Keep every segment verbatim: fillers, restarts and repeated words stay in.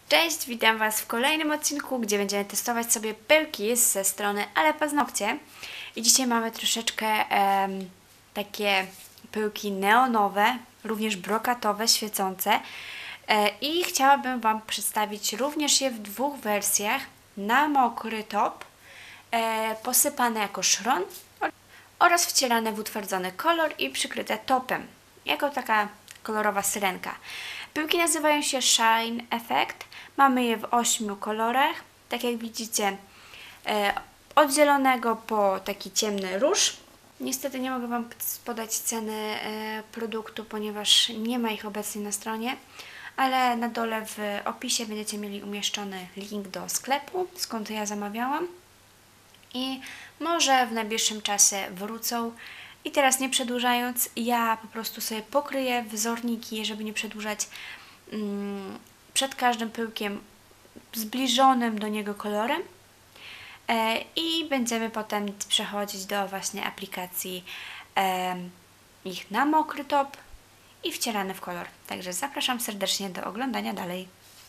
Cześć, witam Was w kolejnym odcinku, gdzie będziemy testować sobie pyłki ze strony Ale Paznokcie. I dzisiaj mamy troszeczkę em, takie pyłki neonowe, również brokatowe, świecące. E, I chciałabym Wam przedstawić również je w dwóch wersjach. Na mokry top, e, posypane jako szron oraz wcierane w utwardzony kolor i przykryte topem, jako taka kolorowa syrenka. Pyłki nazywają się Shine Effect. Mamy je w ośmiu kolorach. Tak jak widzicie, e, od zielonego po taki ciemny róż. Niestety nie mogę Wam podać ceny e, produktu, ponieważ nie ma ich obecnie na stronie, ale na dole w opisie będziecie mieli umieszczony link do sklepu, skąd ja zamawiałam. I może w najbliższym czasie wrócą. I teraz nie przedłużając, ja po prostu sobie pokryję wzorniki, żeby nie przedłużać, mm, przed każdym pyłkiem zbliżonym do niego kolorem. E, I będziemy potem przechodzić do właśnie aplikacji e, ich na mokry top i wcierane w kolor. Także zapraszam serdecznie do oglądania dalej.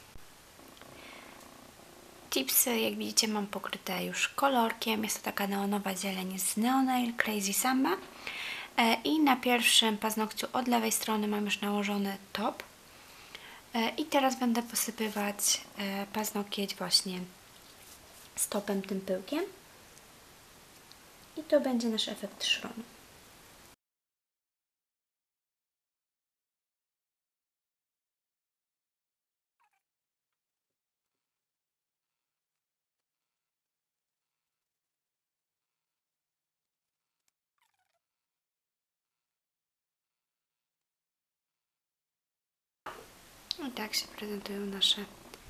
Tipsy, jak widzicie, mam pokryte już kolorkiem. Jest to taka neonowa zieleń z Neonail Crazy Samba. E, I na pierwszym paznokciu od lewej strony mam już nałożony top. E, I teraz będę posypywać e, paznokieć właśnie z topem, tym pyłkiem. I to będzie nasz efekt szronu. I tak się prezentują nasze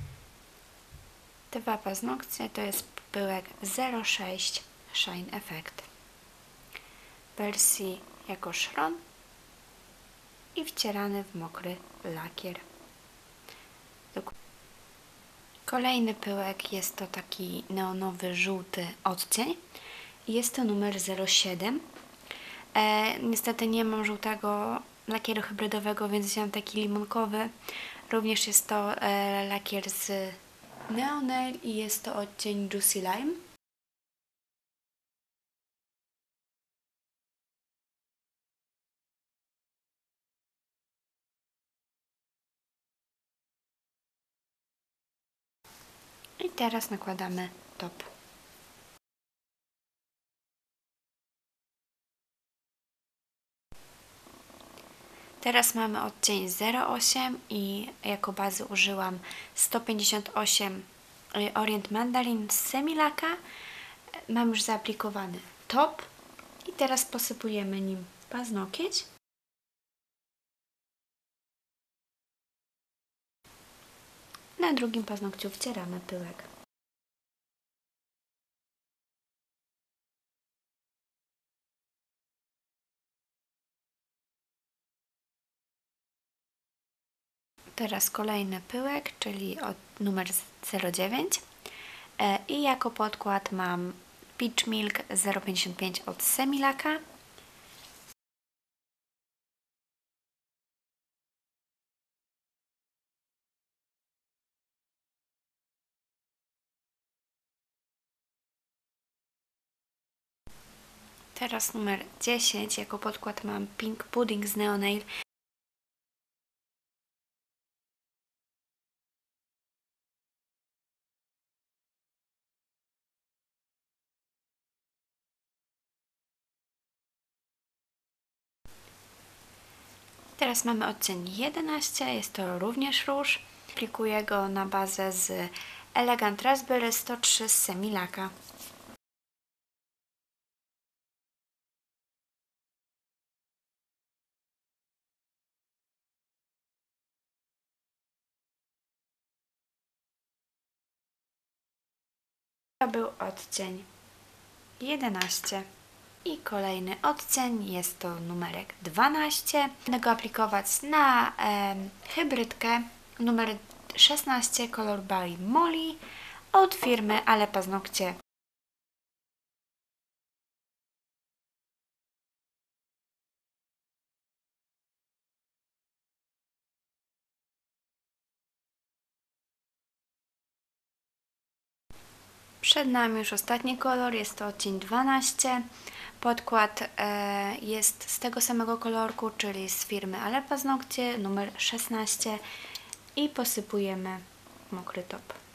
dwa paznokcie. To jest pyłek zero sześć Shine Effect w wersji jako szron i wcierany w mokry lakier. Kolejny pyłek jest to taki neonowy, żółty odcień. Jest to numer zero siedem. E, niestety nie mam żółtego lakieru hybrydowego, więc wziąłem taki limonkowy. Również jest to e, lakier z Neonail i jest to odcień Juicy Lime. I teraz nakładamy top. Teraz mamy odcień zero osiem i jako bazy użyłam sto pięćdziesiąt osiem Orient Mandarin z Semilaka. Mam już zaaplikowany top i teraz posypujemy nim paznokieć. Na drugim paznokciu wcieramy pyłek. Teraz kolejny pyłek, czyli od numer zero dziewięć. E, I jako podkład mam Peach Milk zero pięćdziesiąt pięć od Semilaka. Teraz numer dziesięć, jako podkład mam Pink Pudding z Neonail. Teraz mamy odcień jedenaście, jest to również róż. Aplikuję go na bazę z Elegant Raspberry sto trzy z Semilaka. To był odcień jedenaście. I kolejny odcień, jest to numerek dwanaście. Będę go aplikować na e, hybrydkę numer szesnaście, kolor Bali Molly od firmy Ale Paznokcie. Przed nami już ostatni kolor, jest to odcień dwanaście. Podkład e, jest z tego samego kolorku, czyli z firmy Ale Paznokcie, numer szesnaście i posypujemy mokry top.